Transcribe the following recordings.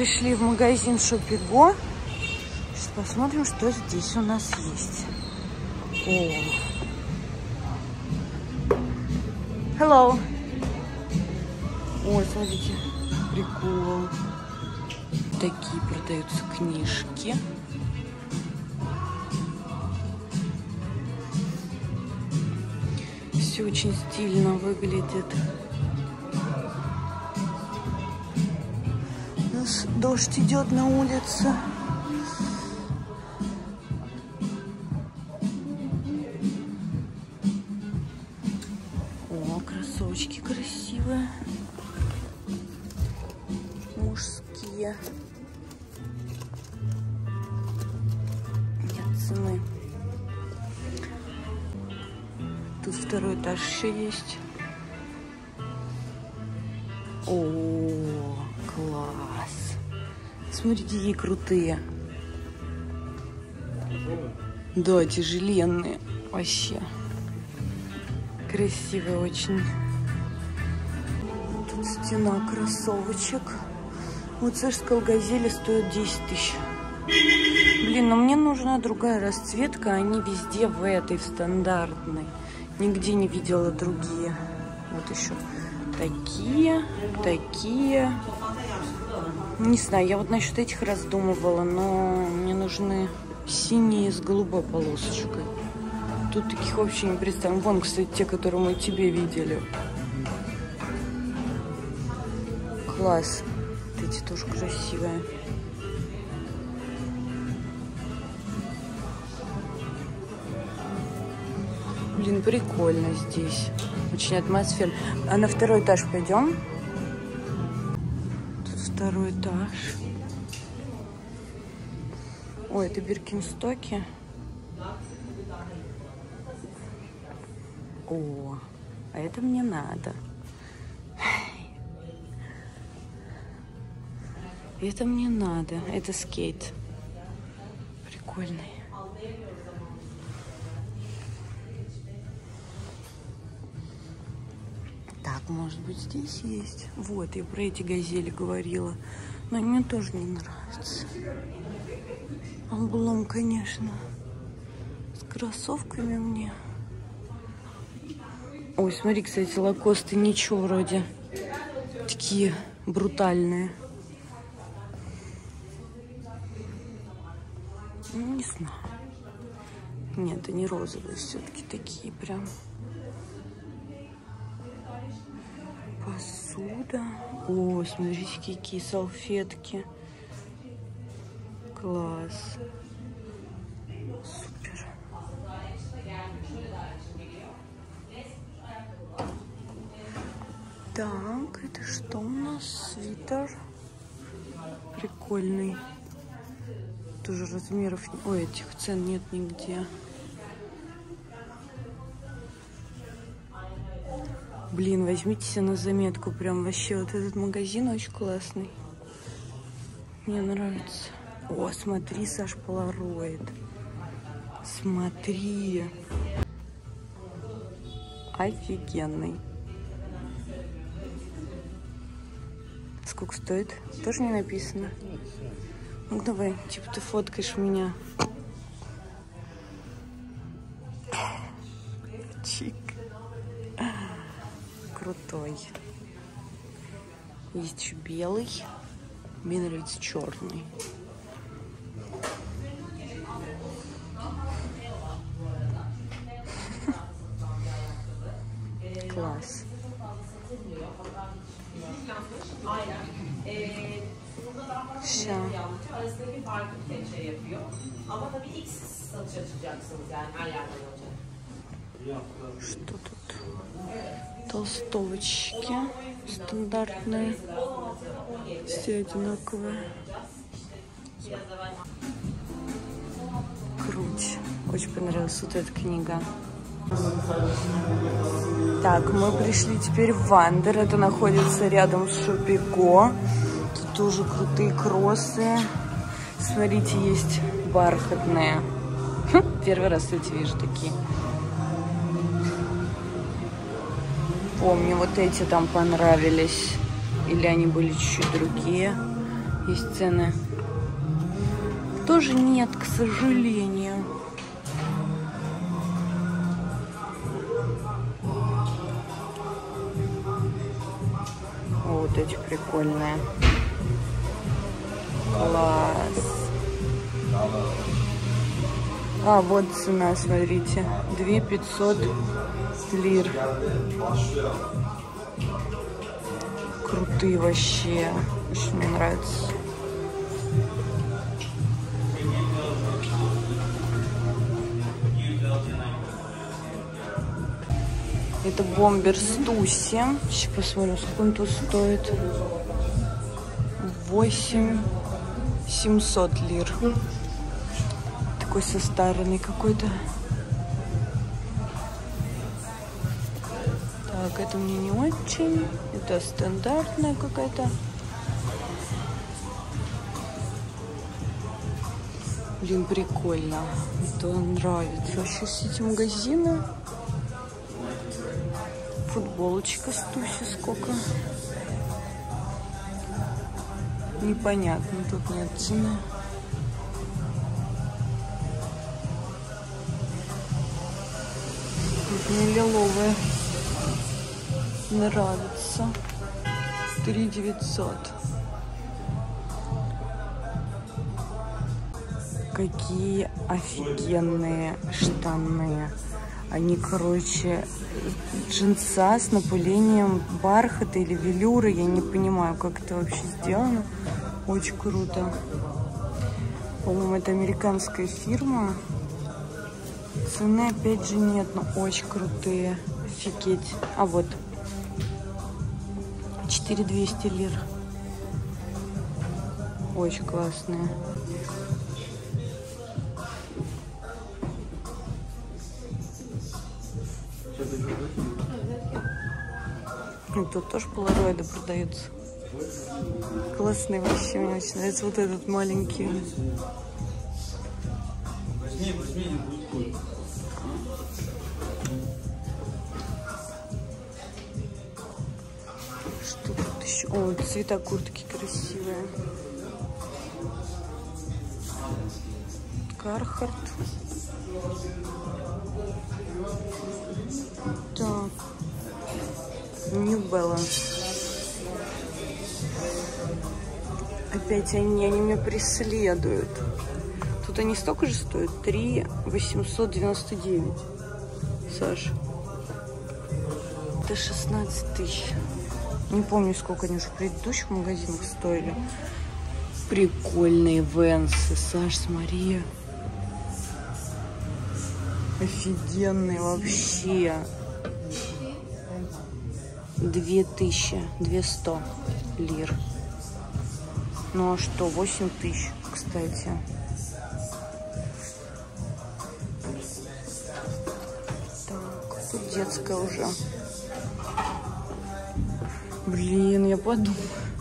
пришли в магазин Шопиго. Сейчас посмотрим, что здесь у нас есть. О. Hello. Ой, смотрите, прикол. Такие продаются книжки. Все очень стильно выглядит. У нас дождь идет на улице. О, кроссовочки красивые. Мужские. Нет цены. Тут второй этаж еще есть. О, класс. Смотрите, какие крутые. Да, тяжеленные. Вообще. Красивые очень. Тут стена кроссовочек. Вот Цежская газель стоит 10 тысяч. Блин, но мне нужна другая расцветка. Они везде в этой, в стандартной. Нигде не видела другие. Вот еще такие, такие. Не знаю, я вот насчет этих раздумывала, но мне нужны синие с голубой полосочкой. Тут таких вообще не представим. Вон, кстати, те, которые мы тебе видели. Класс. Эти тоже красивые. Блин, прикольно здесь. Очень атмосферно. А на второй этаж пойдем? Тут второй этаж. Ой, это Биркенстоки. О, а это мне надо. Это мне надо. Это скейт. Прикольный. Так, может быть, здесь есть. Вот, я про эти газели говорила. Но они мне тоже не нравятся. Облом, конечно. С кроссовками мне. Ой, смотри, кстати, лакосты ничего вроде. Такие брутальные. Ну, не знаю. Нет, они розовые все-таки такие прям. Посуда. О, смотрите, какие салфетки. Класс. Супер. Так, это что у нас? Свитер. Прикольный. Тоже размеров... Ой, этих цен нет нигде. Блин, возьмите себе на заметку. Прям вообще вот этот магазин очень классный. Мне нравится. О, смотри, Саш, Полароид. Смотри. Офигенный. Сколько стоит? Тоже не написано. Ну давай, типа ты фоткаешь меня. Чик. Крутой. Есть еще белый. Мне нравится черный. Класс. Все. Что тут? Толстовочки стандартные. Все одинаковые. Круть. Очень понравилась вот эта книга. Так, мы пришли теперь в Вандер. Это находится рядом с Шопиго. Тут тоже крутые кроссы. Смотрите, есть бархатные. Первый раз, кстати, вижу такие. Помню, вот эти там понравились. Или они были чуть-чуть другие. есть цены. Тоже нет, к сожалению. Вот эти прикольные. Класс. А, вот цена, смотрите. 2500 лир. Крутые вообще. Очень мне нравится. Это бомбер Стуси. Сейчас посмотрим, сколько он тут стоит. 8700 лир. Такой состаренный какой-то. Так, это мне не очень. Это стандартная какая-то. Блин, прикольно. Это нравится. Вообще все эти магазины. Футболочка Стуси сколько. Непонятно, тут нет цены. Тут мне лиловая нравится. 3900. Какие офигенные штаны. Они, короче, джинса с напылением бархата или велюра. Я не понимаю, как это вообще сделано. Очень круто. По-моему, это американская фирма. Цены опять же нет, но очень крутые. Офигеть. А вот. 4200 лир. Очень классные. И тут тоже полароиды продаются. Классные вообще, мне очень нравится вот этот маленький. Что тут еще? О, цвета куртки красивые. Кархарт. Так. New Balance. Опять они меня преследуют. Тут они столько же стоят. 3899. Саш. Это 16 тысяч. Не помню, сколько они уже в предыдущих магазинах стоили. Прикольные венсы. Саш, смотри. Офигенные вообще. 2200 лир. Ну а что, 8000, кстати. Так, тут детская уже. Блин, я подумала.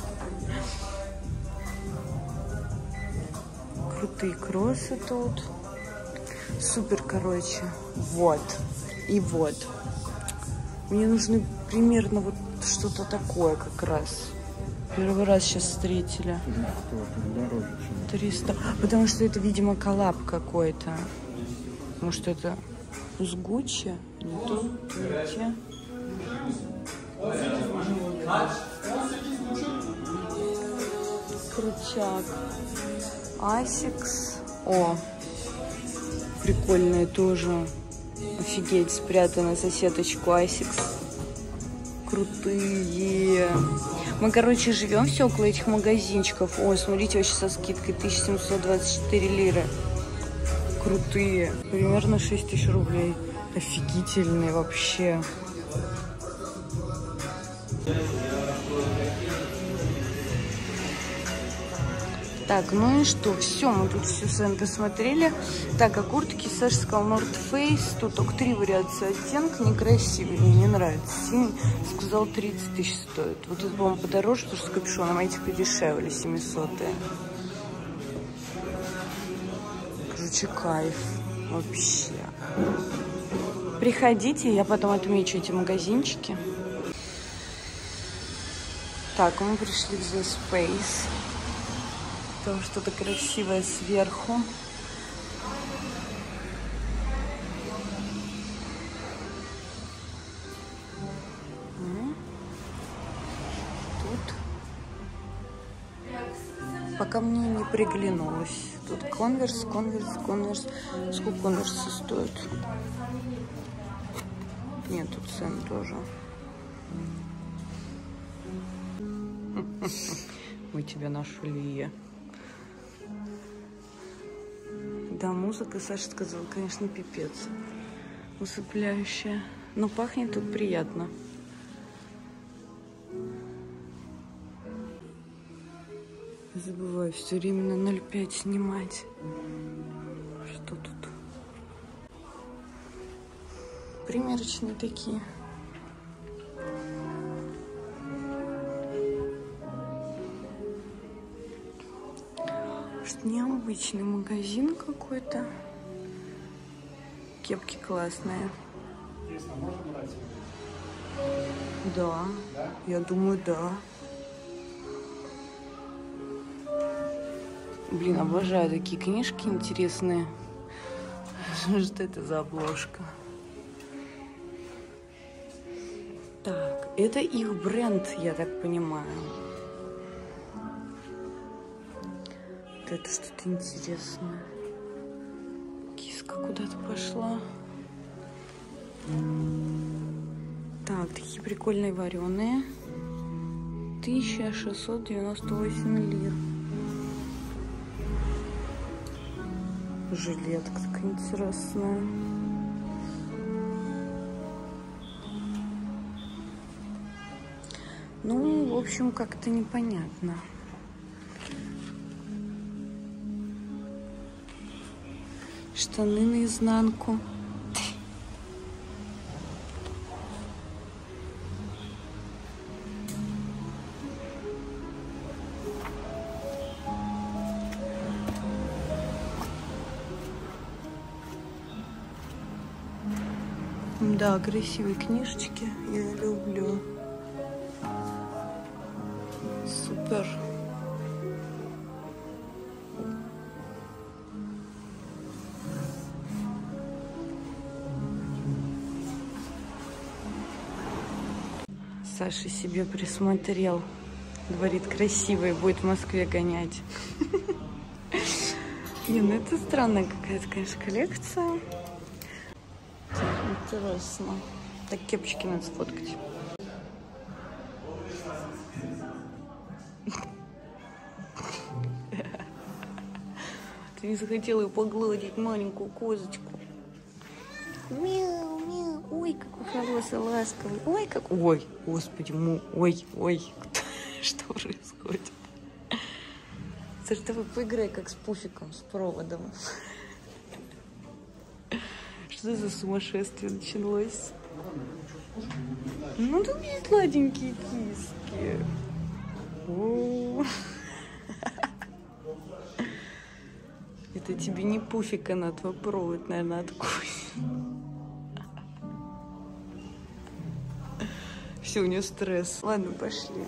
Крутые кроссы тут. Супер, короче. Вот. И вот. Мне нужны примерно вот что-то такое как раз. Первый раз сейчас встретили. 300. Потому что это, видимо, коллаб какой-то. Может, это с Гуччи? Не то. Видите? Крючак. Asics. О, прикольные тоже. Офигеть, спрятана за сеточку Asics. Крутые. Мы, короче, живем все около этих магазинчиков. Ой, смотрите, вообще со скидкой 1724 лиры. Крутые. Примерно 6000 рублей. Офигительные вообще. Так, ну и что? Все, мы тут все с вами посмотрели. Так, а куртки Саша сказал North Face. Тут только 3 вариации оттенка. Некрасивый, мне не нравится. Синий сказал 30 тысяч стоит. Вот это, по-моему, подороже, потому что с капюшоном, а эти подешевле, 700-е. Короче, кайф. Вообще. Приходите, я потом отмечу эти магазинчики. Так, мы пришли в The Space. Там что-то красивое сверху. Тут пока мне не приглянулось. Тут конверс. Сколько конверсы стоят? Нет, тут цен тоже. Мы тебя нашли. Да, музыка, Саша сказала, конечно, пипец. Усыпляющая. Но пахнет тут приятно. Забываю все время на 0,5 снимать. Что тут? Примерочные такие. Что необычный магазин какой-то. Кепки классные. Да, я думаю, да. Блин, обожаю такие книжки интересные. Что это за обложка? Так, это их бренд, я так понимаю. Вот это что-то интересное. Киска куда-то пошла. Так, такие прикольные вареные. 1698 лир. Жилетка такая интересная. Ну, в общем, как-то непонятно. Штаны наизнанку. Да, красивые книжечки. Я люблю. Супер. Саша себе присмотрел. Говорит, красивый, будет в Москве гонять. Не, ну это странная какая-то, конечно, коллекция. Интересно. Так, кепочки надо сфоткать. Ты не захотела ее погладить, маленькую козочку. Мяу, мяу. Ой, какой хороший, ласковый. Ой, как... Ой, господи, ой. Что происходит? Саша, давай поиграй как с пуфиком, с проводом. Что за сумасшествие началось? Ну, тут есть сладенькие киски. Это тебе не пуфик, она твой провод, наверное, откусит. Все, у нее стресс. Ладно, пошли.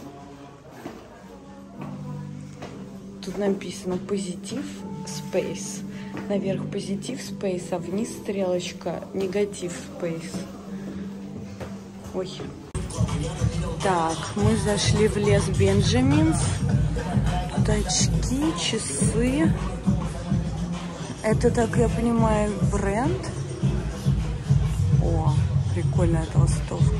Тут написано позитив спейс. Наверх позитив спейс, а вниз стрелочка негатив спейс. Ой. Так, мы зашли в лес Бенджаминс. Тут очки, часы. Это, так я понимаю, бренд. О, прикольная толстовка.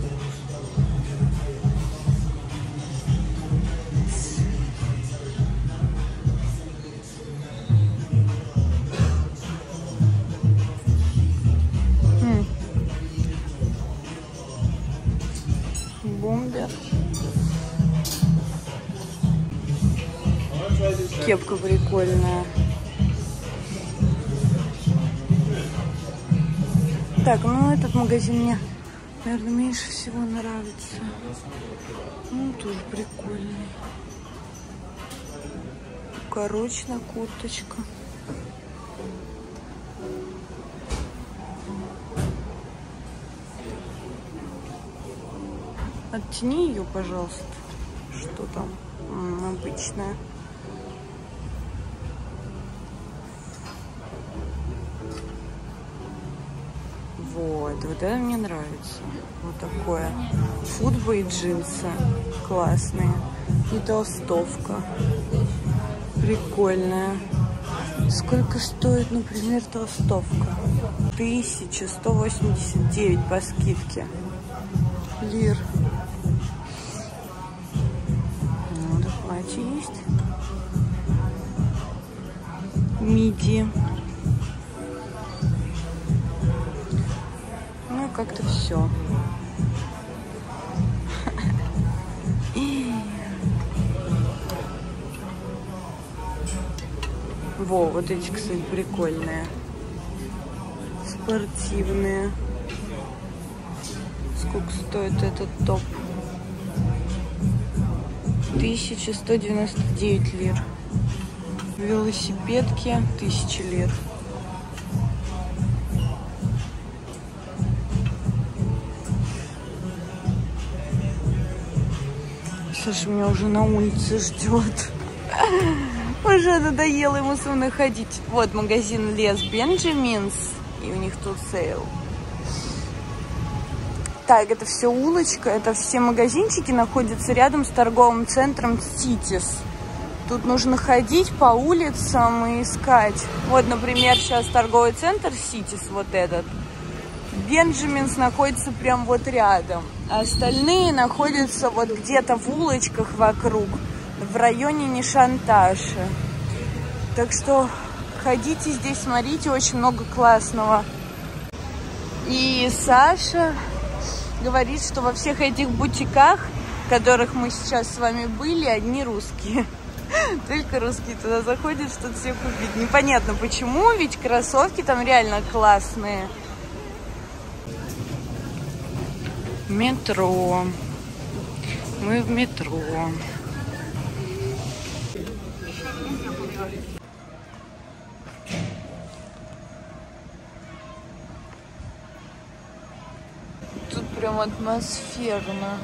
Бомбер. Кепка прикольная. Так, ну этот магазин мне, наверное, меньше всего нравится. Ну, тоже прикольный. Укороченная курточка. Оттяни ее, пожалуйста. Что там? Обычная. Вот это мне нравится. Вот такое. Футбо и джинсы классные. И толстовка. Прикольная. Сколько стоит, например, толстовка? 1189 по скидке. Лир. Ну, да, платье есть. Миди. Ну, как-то все. Во, вот эти, кстати, прикольные. Спортивные. Сколько стоит этот топ? 1199 лир. Велосипедки 1000 лир. Саша меня уже на улице ждет. Уже надоело ему со мной ходить. Вот магазин Les Benjamins. И у них тут сейл. Так, это все улочка. Это все магазинчики находятся рядом с торговым центром Cities. Тут нужно ходить по улицам и искать. Вот, например, сейчас торговый центр Cities, вот этот. Benjamins находится прям вот рядом. А остальные находятся вот где-то в улочках вокруг. В районе Нишанташи. Так что ходите здесь, смотрите, очень много классного. И Саша говорит, что во всех этих бутиках, в которых мы сейчас с вами были, одни русские. Только русские туда заходят, что-то себе купить. Непонятно почему, ведь кроссовки там реально классные. Метро. Мы в метро. Тут прям атмосферно.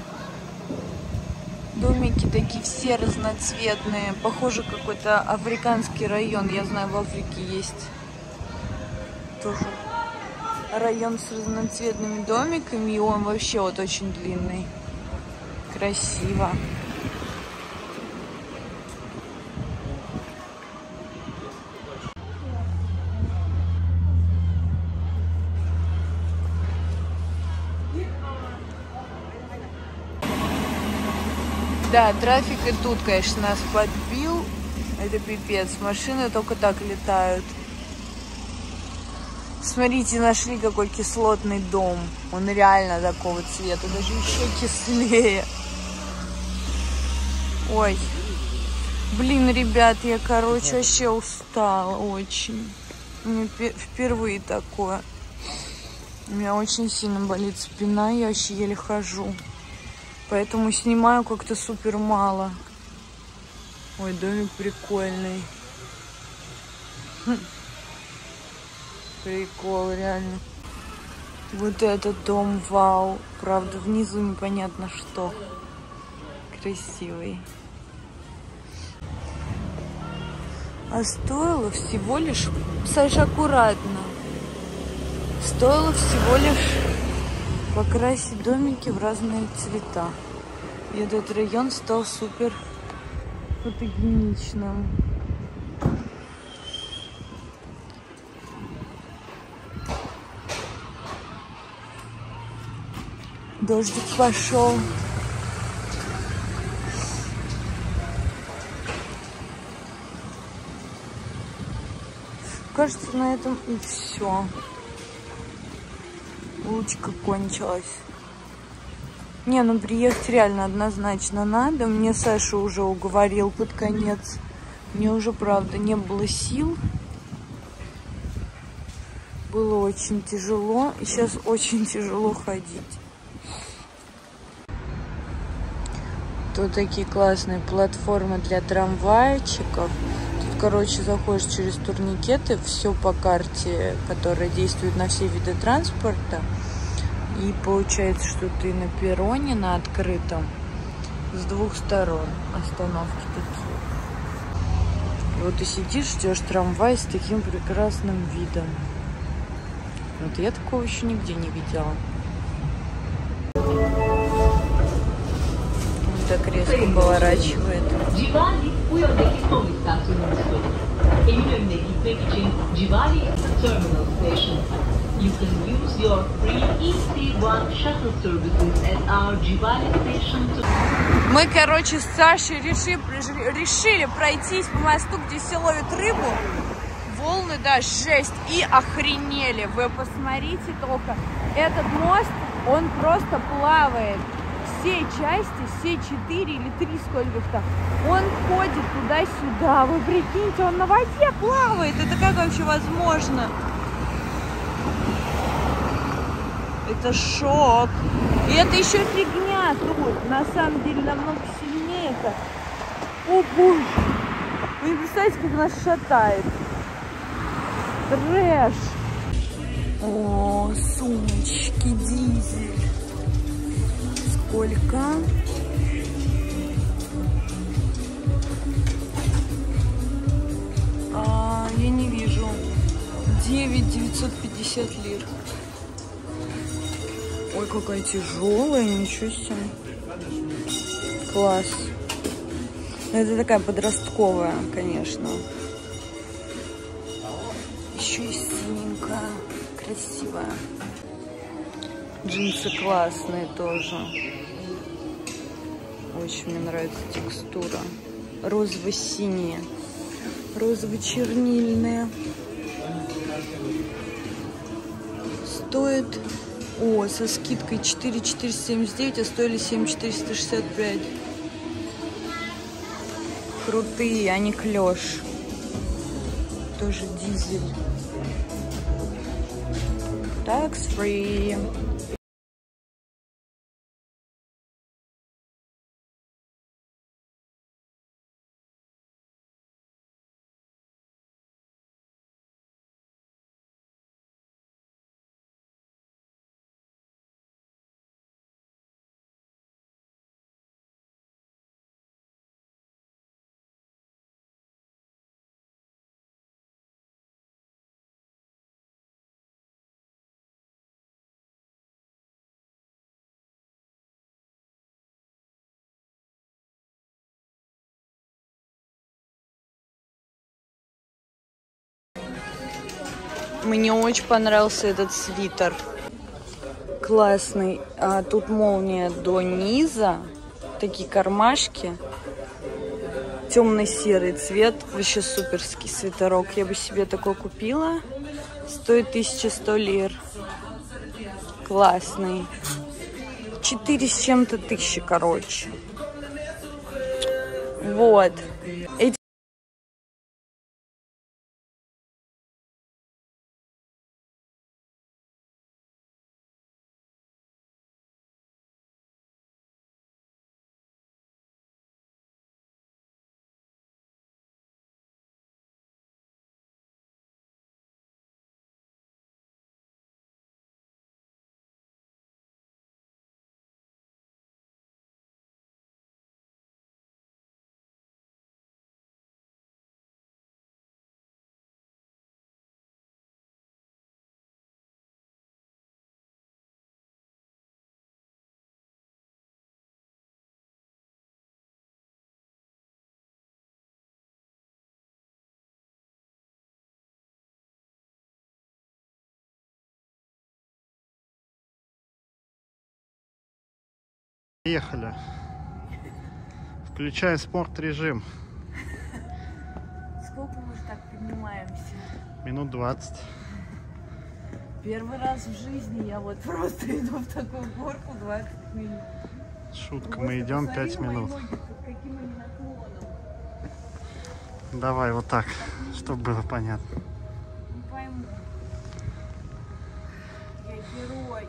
Домики такие все разноцветные. Похоже, какой-то африканский район. Я знаю, в Африке есть тоже район с разноцветными домиками. И он вообще вот очень длинный. Красиво. Да, трафик и тут, конечно, нас подбил. Это пипец. Машины только так летают. Смотрите, нашли какой кислотный дом. Он реально такого цвета, даже еще кислее. Ой. Блин, ребят, я, короче, вообще устала очень. У меня впервые такое. У меня очень сильно болит спина, я вообще еле хожу. Поэтому снимаю как-то супер мало. Ой, домик прикольный. Прикол, реально. Вот этот дом, вау. Правда, внизу непонятно что. Красивый. А стоило всего лишь... Саша, аккуратно. Стоило всего лишь покрасить домики в разные цвета. И этот район стал супер фотогеничным. Дождик пошел. Кажется, на этом и все. Улочка кончилась. Не, ну приехать реально однозначно надо. Мне Саша уже уговорил под конец. Мне уже, правда, не было сил. Было очень тяжело. И сейчас очень тяжело ходить. Тут такие классные платформы для трамвайчиков. Тут, короче, заходишь через турникеты. Все по карте, которая действует на все виды транспорта. И получается, что ты на перроне, на открытом, с двух сторон остановки такие. И вот ты сидишь, ждешь трамвай с таким прекрасным видом. Вот я такого еще нигде не видела. Он так резко поворачивает. Eminönü'ne gitmek için Civali Terminal Station. You can use your free EC1 shuttle services at our Civali station to... Мы, короче, с Сашей решили пройтись по мосту, где все ловят рыбу. Волны, да, жесть. И охренели. Вы посмотрите только. Этот мост, он просто плавает. Все части, все 4 или 3, сколько их там, он ходит туда-сюда. Вы прикиньте, он на воде плавает. Это как вообще возможно? Это шок. И это еще фигня тут. На самом деле намного сильнее это. О боже. Вы не представляете, как нас шатает. Трэш. О, сумочки, дизель. Сколько? Я не вижу. 950 лир. Ой, какая тяжелая, ничего себе. Класс. Это такая подростковая, конечно. Еще и синенькая, красивая. Джинсы классные тоже. Очень мне нравится текстура. Розово-синие. Розово-чернильные. Стоит... О, со скидкой 4,479, а стоили 7,465. Крутые, они клеш. Тоже дизель. Tax free. Мне очень понравился этот свитер. Классный. Тут молния до низа. Такие кармашки. Темно-серый цвет. Вообще суперский свитерок. Я бы себе такой купила. Стоит 1100 лир. Классный. 4 с чем-то тысячи, короче. Вот. Эти Поехали. Включай спорт-режим. Сколько мы так поднимаемся? Минут 20. Первый раз в жизни я вот просто иду в такую горку 20 минут. Шутка, мы идем 5 минут. Давай вот так, чтобы было понятно. Не пойму. Я герой.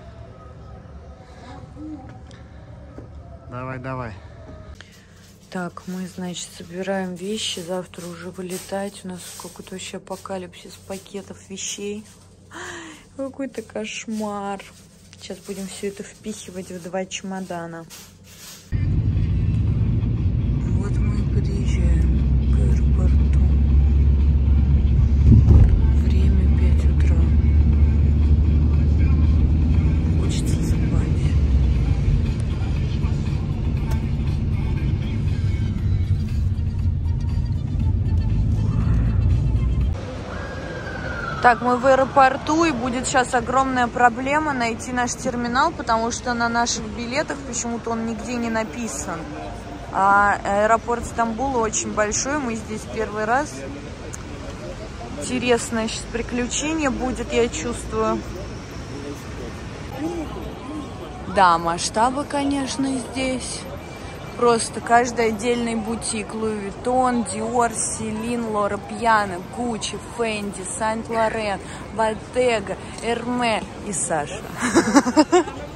Давай, давай. Так, мы, значит, собираем вещи. Завтра уже вылетать. У нас какой-то вообще апокалипсис пакетов вещей. Какой-то кошмар. Сейчас будем все это впихивать в 2 чемодана. Вот мы подъезжаем к аэропорту. Время 5 утра. Так, мы в аэропорту, и будет сейчас огромная проблема найти наш терминал, потому что на наших билетах почему-то он нигде не написан. А аэропорт Стамбула очень большой, мы здесь первый раз. Интересное сейчас приключение будет, я чувствую. Да, масштабы, конечно, здесь. Просто каждый отдельный бутик. Луи Виттон, Диор, Селин, Лора Пьяна, Гуччи, Фенди, Сент-Лорен, Bottega, Эрме и Саша.